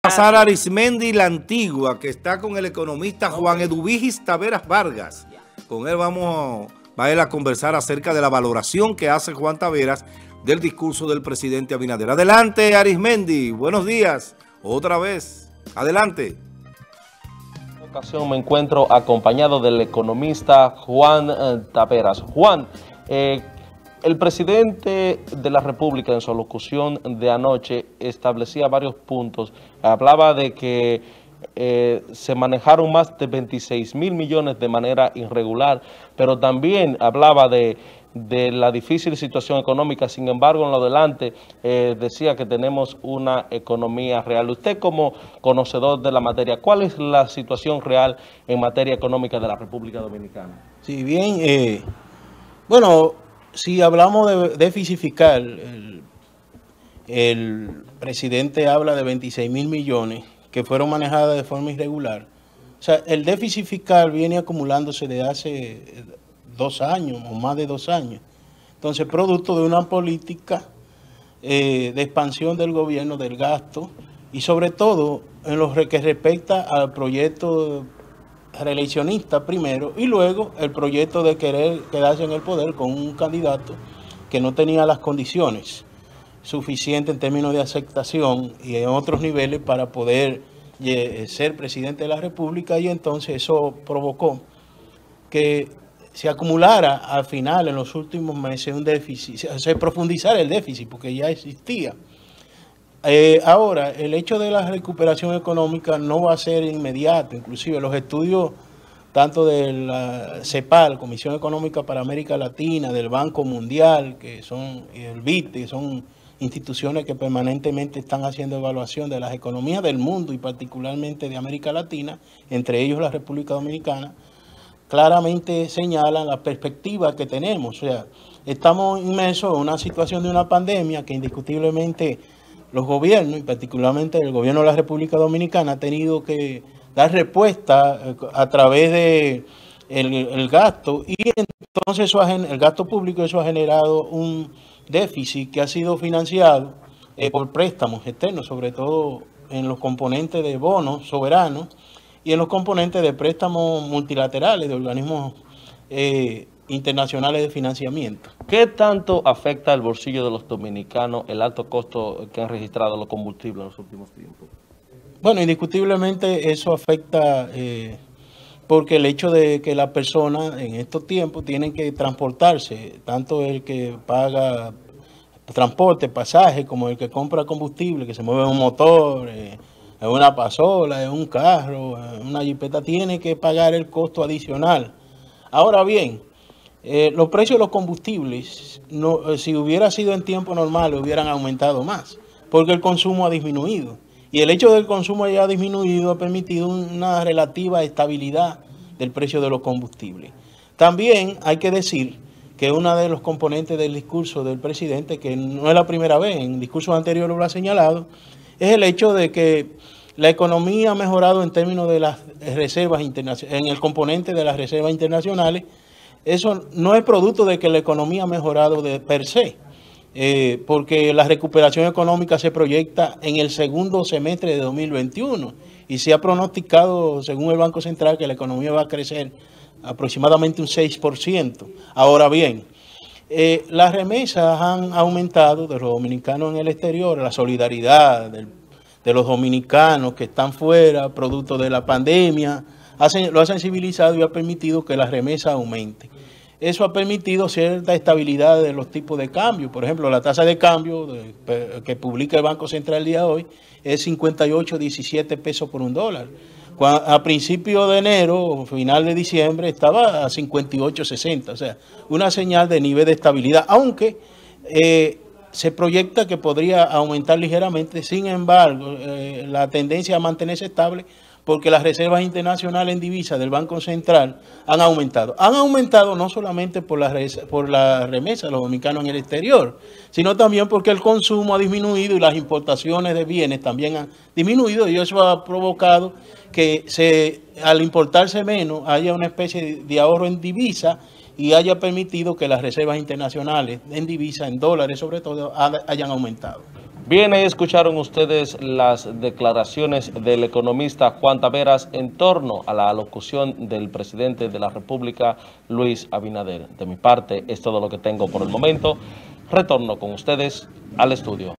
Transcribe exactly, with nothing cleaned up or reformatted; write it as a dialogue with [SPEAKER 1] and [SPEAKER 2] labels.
[SPEAKER 1] Pasar a Arismendi la Antigua, que está con el economista Juan Eduvigis Taveras Vargas. Con él vamos va él a conversar acerca de la valoración que hace Juan Taveras del discurso del presidente Abinader. Adelante, Arismendi. Buenos días. Otra vez. Adelante.
[SPEAKER 2] En esta ocasión me encuentro acompañado del economista Juan eh, Taveras. Juan, eh, el presidente de la República en su alocución de anoche establecía varios puntos. Hablaba de que eh, se manejaron más de veintiséis mil millones de manera irregular, pero también hablaba de, de la difícil situación económica. Sin embargo, en lo adelante eh, decía que tenemos una economía real. Usted, como conocedor de la materia, ¿cuál es la situación real en materia económica de la República Dominicana?
[SPEAKER 3] Sí, bien, eh, bueno, si hablamos de déficit fiscal, el, el presidente habla de veintiséis mil millones que fueron manejadas de forma irregular. O sea, el déficit fiscal viene acumulándose desde hace dos años o más de dos años. Entonces, producto de una política eh, de expansión del gobierno, del gasto, y sobre todo en lo que respecta al proyecto reeleccionista primero, y luego el proyecto de querer quedarse en el poder con un candidato que no tenía las condiciones suficientes en términos de aceptación y en otros niveles para poder eh, ser presidente de la República, y entonces eso provocó que se acumulara al final, en los últimos meses, un déficit, se profundizara el déficit porque ya existía. Eh, ahora, el hecho de la recuperación económica no va a ser inmediato. Inclusive los estudios tanto de la CEPAL, Comisión Económica para América Latina, del Banco Mundial, que son, y el B I T, que son instituciones que permanentemente están haciendo evaluación de las economías del mundo y particularmente de América Latina, entre ellos la República Dominicana, claramente señalan la perspectiva que tenemos. O sea, estamos inmersos en una situación de una pandemia que indiscutiblemente los gobiernos, y particularmente el gobierno de la República Dominicana, ha tenido que dar respuesta a través de el, el gasto, y entonces eso ha, el gasto público, eso ha generado un déficit que ha sido financiado eh, por préstamos externos, sobre todo en los componentes de bonos soberanos y en los componentes de préstamos multilaterales de organismos eh, internacionales de financiamiento.
[SPEAKER 2] ¿Qué tanto afecta al bolsillo de los dominicanos el alto costo que han registrado los combustibles en los últimos tiempos?
[SPEAKER 3] Bueno, indiscutiblemente eso afecta eh, porque el hecho de que las personas en estos tiempos tienen que transportarse, tanto el que paga transporte, pasaje, como el que compra combustible, que se mueve en un motor, eh, en una pasola, en un carro, en una jipeta, tiene que pagar el costo adicional. Ahora bien, eh, los precios de los combustibles, no, eh, si hubiera sido en tiempo normal, hubieran aumentado más, porque el consumo ha disminuido. Y el hecho del consumo haya disminuido ha permitido una relativa estabilidad del precio de los combustibles. También hay que decir que uno de los componentes del discurso del presidente, que no es la primera vez, en discursos anteriores lo ha señalado, es el hecho de que la economía ha mejorado en términos de las reservas internacionales, en el componente de las reservas internacionales. Eso no es producto de que la economía ha mejorado de per se, eh, porque la recuperación económica se proyecta en el segundo semestre de dos mil veintiuno y se ha pronosticado, según el Banco Central, que la economía va a crecer aproximadamente un seis por ciento. Ahora bien, eh, las remesas han aumentado de los dominicanos en el exterior, la solidaridad del, de los dominicanos que están fuera, producto de la pandemia, hace, lo ha sensibilizado y ha permitido que las remesas aumenten. Eso ha permitido cierta estabilidad de los tipos de cambio. Por ejemplo, la tasa de cambio de, que publica el Banco Central el día de hoy es cincuenta y ocho punto diecisiete pesos por un dólar. A principios de enero, final de diciembre, estaba a cincuenta y ocho punto sesenta. O sea, una señal de nivel de estabilidad, aunque eh, se proyecta que podría aumentar ligeramente. Sin embargo, eh, la tendencia a mantenerse estable, porque las reservas internacionales en divisas del Banco Central han aumentado. Han aumentado no solamente por la, por la remesa de los dominicanos en el exterior, sino también porque el consumo ha disminuido y las importaciones de bienes también han disminuido, y eso ha provocado que se, al importarse menos haya una especie de ahorro en divisa y haya permitido que las reservas internacionales en divisa, en dólares sobre todo, hayan aumentado.
[SPEAKER 2] Bien, ahí escucharon ustedes las declaraciones del economista Juan Taveras en torno a la alocución del presidente de la República, Luis Abinader. De mi parte, es todo lo que tengo por el momento. Retorno con ustedes al estudio.